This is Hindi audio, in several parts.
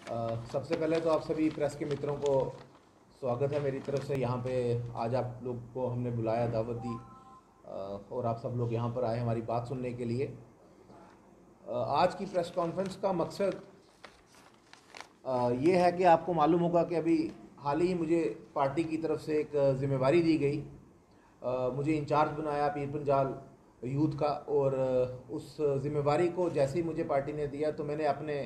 सबसे पहले तो आप सभी प्रेस के मित्रों को स्वागत है मेरी तरफ से। यहाँ पे आज आप लोग को हमने बुलाया, दावत दी और आप सब लोग यहाँ पर आए हमारी बात सुनने के लिए। आज की प्रेस कॉन्फ्रेंस का मकसद ये है कि आपको मालूम होगा कि अभी हाल ही मुझे पार्टी की तरफ से एक ज़िम्मेवारी दी गई। मुझे इंचार्ज बनाया पीर पंजाल यूथ का, और उस ज़िम्मेवारी को जैसे ही मुझे पार्टी ने दिया तो मैंने अपने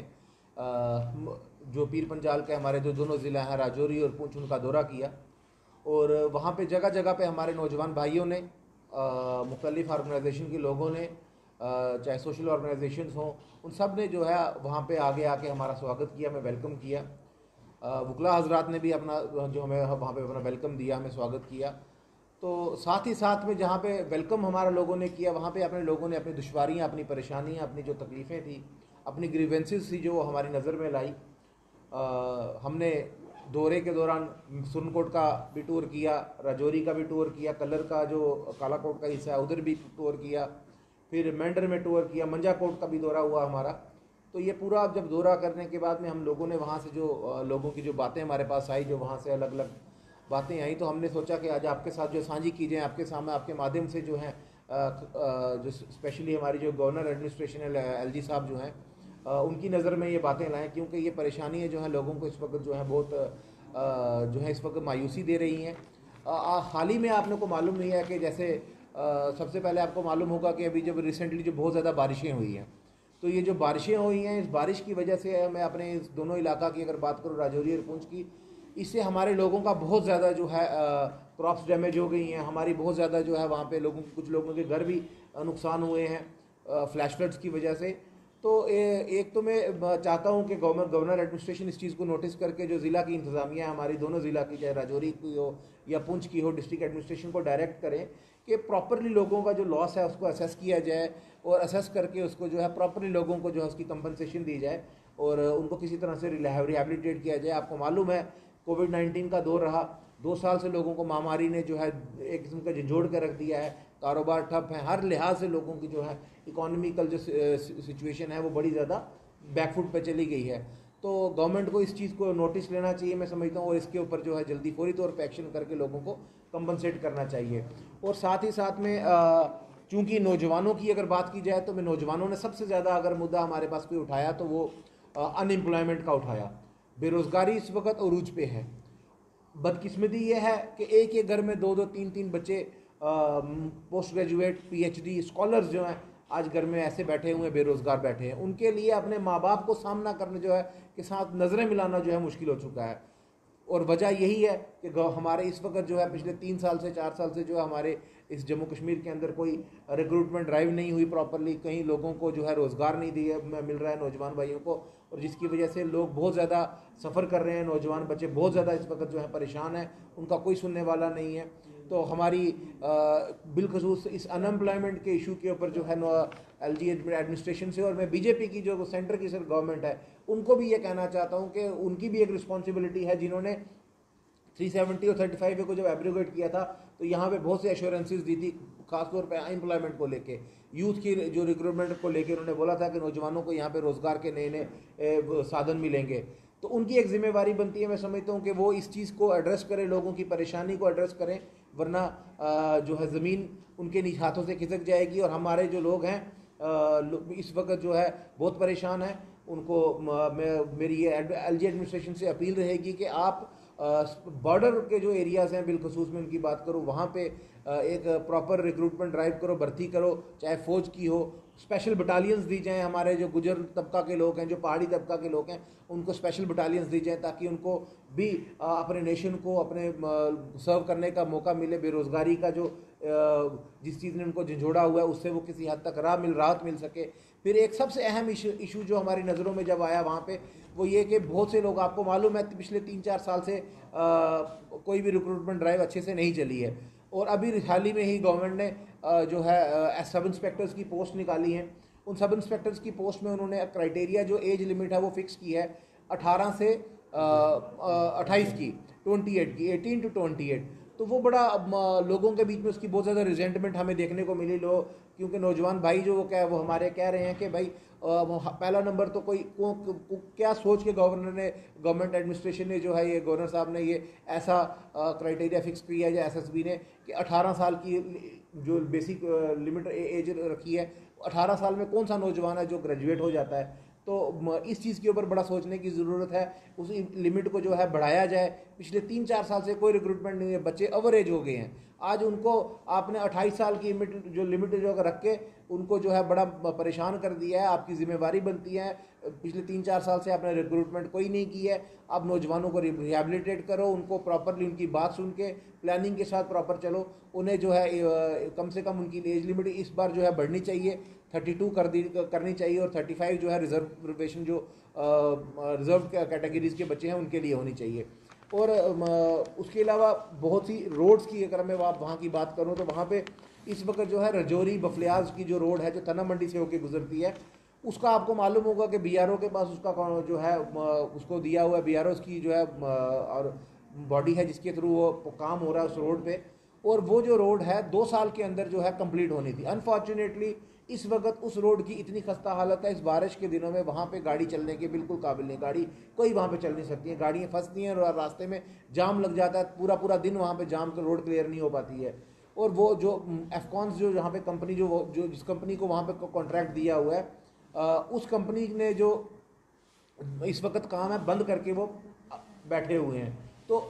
जो पीर पंजाल के हमारे जो दोनों ज़िला हैं राजौरी और पुंछ, उनका दौरा किया। और वहाँ पे जगह जगह पे हमारे नौजवान भाइयों ने, मुख्तलिफ़ ऑर्गेनाइजेशन के लोगों ने, चाहे सोशल ऑर्गेनाइजेशंस हों, उन सब ने जो है वहाँ पे आगे आके हमारा स्वागत किया, हमें वेलकम किया। वकला हजरात ने भी अपना जो हमें वहाँ पे अपना वेलकम दिया, हमें स्वागत किया। तो साथ ही साथ में जहाँ पे वेलकम हमारा लोगों ने किया, वहाँ पे अपने लोगों ने अपनी दुश्वारियाँ, अपनी परेशानियाँ, अपनी जो तकलीफ़ें थी, अपनी ग्रीवेंसेस थी जो हमारी नज़र में लाई। हमने दौरे के दौरान सुरनकोट का भी टूर किया, राजौरी का भी टूर किया, कलर का जो कालाकोट का हिस्सा है उधर भी टूर किया, फिर मेंढर में टूर किया, मंजाकोट का भी दौरा हुआ हमारा। तो ये पूरा जब दौरा करने के बाद में हम लोगों ने वहाँ से जो लोगों की जो बातें हमारे पास आई, जो वहाँ से अलग अलग बातें आई, तो हमने सोचा कि आज आपके साथ जो साझी की जाए, आपके सामने, आपके माध्यम से जो है जो स्पेशली हमारी जो गवर्नर एडमिनिस्ट्रेशन है, एलजी साहब जो हैं, उनकी नज़र में ये बातें लाएं, क्योंकि ये परेशानियाँ जो हैं लोगों को इस वक्त जो है बहुत जो है इस वक्त मायूसी दे रही हैं। हाल ही में आपने को मालूम नहीं है कि जैसे सबसे पहले आपको मालूम होगा कि अभी जब रिसेंटली जो बहुत ज़्यादा बारिशें हुई हैं, तो ये जो बारिशें हुई हैं, इस बारिश की वजह से मैं अपने इस दोनों इलाका की अगर बात करूँ, राजौरी और पुंछ की, इससे हमारे लोगों का बहुत ज़्यादा जो है क्रॉप्स डैमेज हो गई हैं। हमारी बहुत ज़्यादा जो है वहाँ पे लोगों, कुछ लोगों के घर भी नुकसान हुए हैं फ्लैश फ्लड्स की वजह से। तो एक तो मैं चाहता हूँ कि गवर्नर एडमिनिस्ट्रेशन इस चीज़ को नोटिस करके जो ज़िला की इंतज़ामिया है हमारी, दोनों ज़िला की, चाहे राजौरी की हो या पुंछ की हो, डिस्ट्रिक्ट एडमिनिस्ट्रेशन को डायरेक्ट करें कि प्रॉपरली लोगों का जो लॉस है उसको असेस किया जाए, और असेस करके उसको जो है प्रॉपरली लोगों को जो है उसकी कंपनसेशन दी जाए और उनको किसी तरह से रिहैबिलिटेट किया जाए। आपको मालूम है कोविड-19 का दौर रहा, 2 साल से लोगों को महामारी ने जो है एक किस्म का झंझोड़ कर रख दिया है, कारोबार ठप है, हर लिहाज से लोगों की जो है इकोनॉमिकल जो सिचुएशन है वो बड़ी ज़्यादा बैकफुट पे चली गई है। तो गवर्नमेंट को इस चीज़ को नोटिस लेना चाहिए, मैं समझता हूँ, और इसके ऊपर जो है जल्दी फौरी तौर पर एक्शन करके लोगों को कंपनसेट करना चाहिए। और साथ ही साथ में चूँकि नौजवानों की अगर बात की जाए, तो मैं नौजवानों ने सबसे ज़्यादा अगर मुद्दा हमारे पास कोई उठाया तो वो अनएम्प्लॉयमेंट का उठाया। बेरोज़गारी इस वक्त अरूज पे है। बदकिस्मती ये है कि एक एक घर में 2-2 3-3 बच्चे पोस्ट ग्रेजुएट, पीएचडी स्कॉलर्स जो हैं आज घर में ऐसे बैठे हुए बेरोज़गार बैठे हैं। उनके लिए अपने माँ बाप को सामना करने जो है के साथ नज़रें मिलाना जो है मुश्किल हो चुका है। और वजह यही है कि हमारे इस वक्त जो है पिछले 3 साल से 4 साल से जो है हमारे इस जम्मू कश्मीर के अंदर कोई रिक्रूटमेंट ड्राइव नहीं हुई प्रॉपरली, कहीं लोगों को जो है रोज़गार नहीं दिया मिल रहा है नौजवान भाइयों को, और जिसकी वजह से लोग बहुत ज़्यादा सफ़र कर रहे हैं। नौजवान बच्चे बहुत ज़्यादा इस वक्त जो है परेशान हैं, उनका कोई सुनने वाला नहीं है। तो हमारी बिलखसूस इस अनएम्प्लॉयमेंट के इशू के ऊपर जो है एलजी एडमिनिस्ट्रेशन से, और मैं बीजेपी की जो सेंटर की सर गवर्नमेंट है उनको भी ये कहना चाहता हूँ कि उनकी भी एक रिस्पॉन्सिबिलिटी है, जिन्होंने 370 और 35 को जब एब्रोगेट किया था तो यहाँ पे बहुत सी एश्योरेंसेस दी थी, खासतौर पे एम्प्लॉयमेंट को लेके, यूथ की जो रिक्रूटमेंट को लेके उन्होंने बोला था कि नौजवानों को यहाँ पे रोज़गार के नए नए साधन मिलेंगे। तो उनकी एक जिम्मेवारी बनती है, मैं समझता हूँ कि वो इस चीज़ को एड्रेस करें, लोगों की परेशानी को एड्रेस करें, वरना जो है ज़मीन उनके हाथों से खिसक जाएगी। और हमारे जो लोग हैं इस वक्त जो है बहुत परेशान हैं। उनको मेरी ये एलजी एडमिनिस्ट्रेशन से अपील रहेगी कि आप बॉर्डर के जो एरियाज़ हैं, बिलखसूस में उनकी बात करूँ, वहाँ पे एक प्रॉपर रिक्रूटमेंट ड्राइव करो, भर्ती करो, चाहे फ़ौज की हो, स्पेशल बटालियंस दी जाएं। हमारे जो गुजर तबका के लोग हैं, जो पहाड़ी तबका के लोग हैं, उनको स्पेशल बटालियंस दी जाएं ताकि उनको भी अपने नेशन को अपने सर्व करने का मौका मिले। बेरोज़गारी का जो जिस चीज़ ने उनको झंझोड़ा हुआ है उससे वो किसी हद तक राहत मिल सके। फिर एक सबसे अहम इशू जो हमारी नज़रों में जब आया वहाँ पे, वो ये कि बहुत से लोग, आपको मालूम है पिछले 3-4 साल से कोई भी रिक्रूटमेंट ड्राइव अच्छे से नहीं चली है। और अभी हाल ही में ही गवर्नमेंट ने जो है सब इंस्पेक्टर्स की पोस्ट निकाली हैं। उन सब इंस्पेक्टर्स की पोस्ट में उन्होंने क्राइटेरिया जो एज लिमिट है वो फिक्स की है 18 से 28 की, 28 की, 18 to 28। तो वो बड़ा लोगों के बीच में उसकी बहुत ज़्यादा रिजेंटमेंट हमें देखने को मिली, क्योंकि नौजवान भाई जो वो हमारे कह रहे हैं कि भाई पहला नंबर तो क्या सोच के गवर्नमेंट एडमिनिस्ट्रेशन ने जो है, ये गवर्नर साहब ने ये ऐसा क्राइटेरिया फिक्स किया है, या एसएसबी ने, कि 18 साल की जो बेसिक लिमिट एज रखी है। 18 साल में कौन सा नौजवान है जो ग्रेजुएट हो जाता है? तो इस चीज़ के ऊपर बड़ा सोचने की ज़रूरत है। उस लिमिट को जो है बढ़ाया जाए। पिछले 3-4 साल से कोई रिक्रूटमेंट नहीं है, बच्चे ओवरेज हो गए हैं। आज उनको आपने 28 साल की लिमिट जो रख के उनको जो है बड़ा परेशान कर दिया है। आपकी जिम्मेवारी बनती है, पिछले 3-4 साल से आपने रिक्रूटमेंट कोई नहीं की है। आप नौजवानों को रिहेबिलिटेट करो, उनको प्रॉपरली उनकी बात सुन के प्लानिंग के साथ प्रॉपर चलो। उन्हें जो है कम से कम उनकी एज लिमिट इस बार जो है बढ़नी चाहिए, 32 करनी चाहिए, और 35 जो है रिजर्वेशन जो रिजर्व कैटेगरीज के बच्चे हैं उनके लिए होनी चाहिए। और उसके अलावा बहुत सी रोड्स की अगर मैं वहाँ की बात करूँ तो वहाँ पे इस वक्त जो है रजौरी बफलियाज की जो रोड है, जो तना मंडी से होकर गुजरती है, उसका आपको मालूम होगा कि बीआरओ के पास उसका जो है उसको दिया हुआ है, बीआरओ की जो है और बॉडी है जिसके थ्रू वो काम हो रहा है उस रोड पे। और वो जो रोड है 2 साल के अंदर जो है कंप्लीट होनी थी। अनफॉर्चुनेटली इस वक्त उस रोड की इतनी खस्ता हालत है, इस बारिश के दिनों में वहाँ पे गाड़ी चलने के बिल्कुल काबिल नहीं। गाड़ी कोई वहाँ पे चल नहीं सकती है, गाड़ियाँ फंसती हैं और रास्ते में जाम लग जाता है। पूरा पूरा दिन वहाँ पे जाम तो रोड क्लियर नहीं हो पाती है। और वो जो एफकॉन्स जो यहाँ पे कंपनी जो जिस कंपनी को वहाँ पे कॉन्ट्रैक्ट दिया हुआ है, उस कंपनी ने जो इस वक्त काम है बंद करके वो बैठे हुए हैं। तो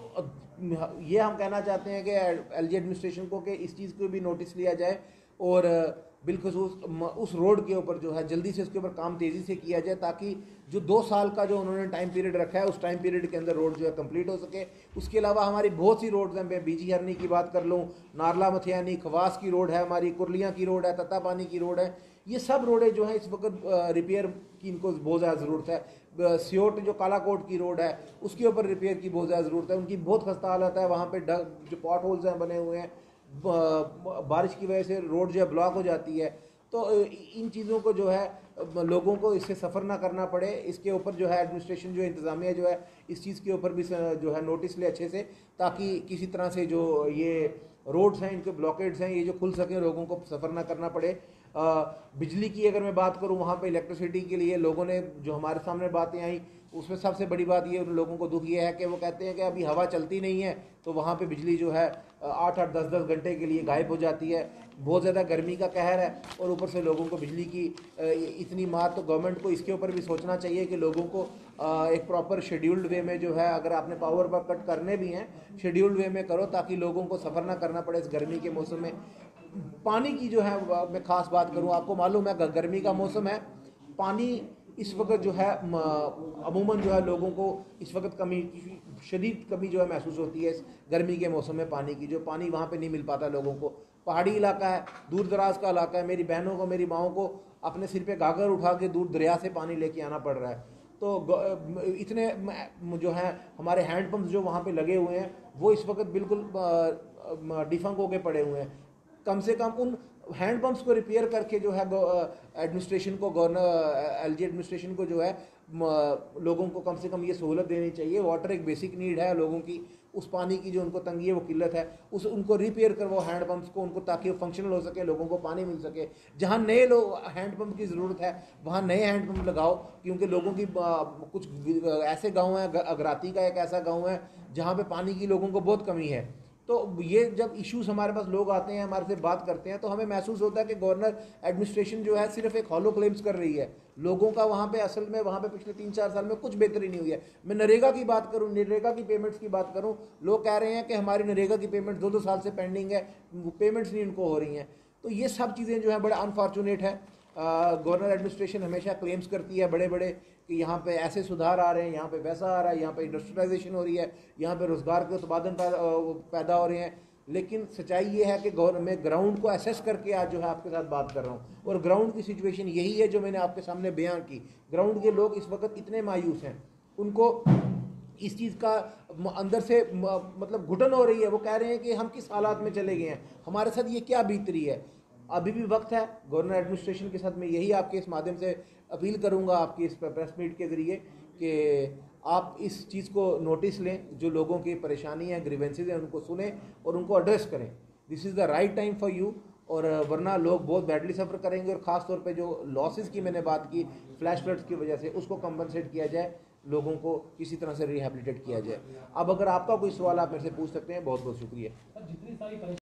ये हम कहना चाहते हैं कि एलजी एडमिनिस्ट्रेशन को कि इस चीज़ को भी नोटिस लिया जाए, और बिलखसूस उस रोड के ऊपर जो है जल्दी से उसके ऊपर काम तेज़ी से किया जाए, ताकि जो 2 साल का जो उन्होंने टाइम पीरियड रखा है उस टाइम पीरियड के अंदर रोड जो है कंप्लीट हो सके। उसके अलावा हमारी बहुत सी रोड्स हैं, मैं बीजी हरनी की बात कर लूँ, नारला मथियानी, खवास की रोड है, हमारी कुरलियाँ की रोड है, तत्तापानी की रोड है। ये सब रोडें जो हैं इस वक्त रिपेयर की इनको बहुत ज़्यादा ज़रूरत है। सियोट जो कालाकोट की रोड है उसके ऊपर रिपेयर की बहुत ज़्यादा ज़रूरत है, उनकी बहुत खस्ता हालत है। वहाँ पे जो पॉट होल्स हैं बने हुए हैं, बारिश की वजह से रोड जो है ब्लॉक हो जाती है। तो इन चीज़ों को जो है लोगों को इससे सफ़र ना करना पड़े, इसके ऊपर जो है एडमिनिस्ट्रेशन जो इंतज़ामिया जो है इस चीज़ के ऊपर भी जो है नोटिस ले अच्छे से, ताकि किसी तरह से जो ये रोड्स हैं इनके ब्लॉकेड्स हैं ये जो खुल सकें, लोगों को सफ़र ना करना पड़े। बिजली की अगर मैं बात करूं, वहाँ पे इलेक्ट्रिसिटी के लिए लोगों ने जो हमारे सामने बातें आई, उसमें सबसे बड़ी बात ये उन लोगों को दुख ये है कि वो कहते हैं कि अभी हवा चलती नहीं है तो वहाँ पे बिजली जो है 8-8 10-10 घंटे के लिए गायब हो जाती है। बहुत ज़्यादा गर्मी का कहर है और ऊपर से लोगों को बिजली की इतनी मार। तो गवर्नमेंट को इसके ऊपर भी सोचना चाहिए कि लोगों को एक प्रॉपर शेड्यूल्ड वे में जो है, अगर आपने पावर कट करने भी हैं शेड्यूल्ड वे में करो, ताकि लोगों को सफ़र ना करना पड़े इस गर्मी के मौसम में। पानी की जो है मैं ख़ास बात करूं, आपको मालूम है गर्मी का मौसम है, पानी इस वक्त जो है अमूमन जो है लोगों को इस वक्त कमी, शदीद कमी जो है महसूस होती है इस गर्मी के मौसम में पानी की। जो पानी वहाँ पे नहीं मिल पाता लोगों को, पहाड़ी इलाका है, दूर दराज का इलाका है। मेरी बहनों को, मेरी माओं को अपने सिर पे गागर उठा के दूर दरिया से पानी लेके आना पड़ रहा है। तो इतने जो है हमारे हैंडपम्प जो वहाँ पे लगे हुए हैं वो इस वक्त बिल्कुल डिफंक होके पड़े हुए हैं। कम से कम उन हैंडपम्प्स को रिपेयर करके जो है एडमिनिस्ट्रेशन को, गवर्नर एलजी एडमिनिस्ट्रेशन को जो है लोगों को कम से कम ये सहूलत देनी चाहिए। वाटर एक बेसिक नीड है लोगों की, उस पानी की जो उनको तंगी है, वो किल्लत है, उस उनको रिपेयर करवाओ हैंडपम्प्स को उनको, ताकि वो फंक्शनल हो सके, लोगों को पानी मिल सके। जहाँ नए लोग हैंडपम्प की ज़रूरत है वहाँ नए हैंडपम्प लगाओ, क्योंकि लोगों की कुछ ऐसे गाँव हैं, अगराती का एक ऐसा गाँव है जहाँ पर पानी की लोगों को बहुत कमी है। तो ये जब इश्यूज हमारे पास लोग आते हैं, हमारे से बात करते हैं, तो हमें महसूस होता है कि गवर्नर एडमिनिस्ट्रेशन जो है सिर्फ एक हॉलो क्लेम्स कर रही है। लोगों का वहाँ पे असल में वहाँ पे पिछले 3-4 साल में कुछ बेहतरी नहीं हुई है। मैं नरेगा की बात करूँ, नरेगा की पेमेंट्स की बात करूँ, लोग कह रहे हैं कि हमारी नरेगा की पेमेंट 2-2 साल से पेंडिंग है, पेमेंट्स नहीं उनको हो रही हैं। तो ये सब चीज़ें जो है बड़ा अनफॉर्चुनेट है। गवर्नर एडमिनिस्ट्रेशन हमेशा क्लेम्स करती है बड़े बड़े कि यहाँ पे ऐसे सुधार आ रहे हैं, यहाँ पे वैसा आ रहा है, यहाँ पे इंडस्ट्रियलाइजेशन हो रही है, यहाँ पे रोज़गार के उत्पादन पैदा हो रहे हैं। लेकिन सच्चाई ये है कि मैं ग्राउंड को असेस करके आज जो है आपके साथ बात कर रहा हूँ, और ग्राउंड की सिचुएशन यही है जो मैंने आपके सामने बयान की। ग्राउंड के लोग इस वक्त इतने मायूस हैं, उनको इस चीज़ का अंदर से मतलब घुटन हो रही है। वो कह रहे हैं कि हम किस हालात में चले गए हैं, हमारे साथ ये क्या बीत रही है। अभी भी वक्त है। गवर्नर एडमिनिस्ट्रेशन के साथ मैं यही आपके इस माध्यम से अपील करूंगा, आपकी इस प्रेस मीट के ज़रिए, कि आप इस चीज़ को नोटिस लें, जो लोगों की परेशानी है, ग्रीवेंसेज हैं, उनको सुने और उनको एड्रेस करें। This is the right time for you. और वरना लोग बहुत बैडली सफ़र करेंगे। और ख़ास तौर पे जो लॉसेस की मैंने बात की फ्लैश फ्लड्स की वजह से, उसको कंपनसेट किया जाए, लोगों को किसी तरह से रिहेबिलिटेट किया जाए। अब अगर आपका कोई सवाल आप मेरे से पूछ सकते हैं। बहुत बहुत शुक्रिया।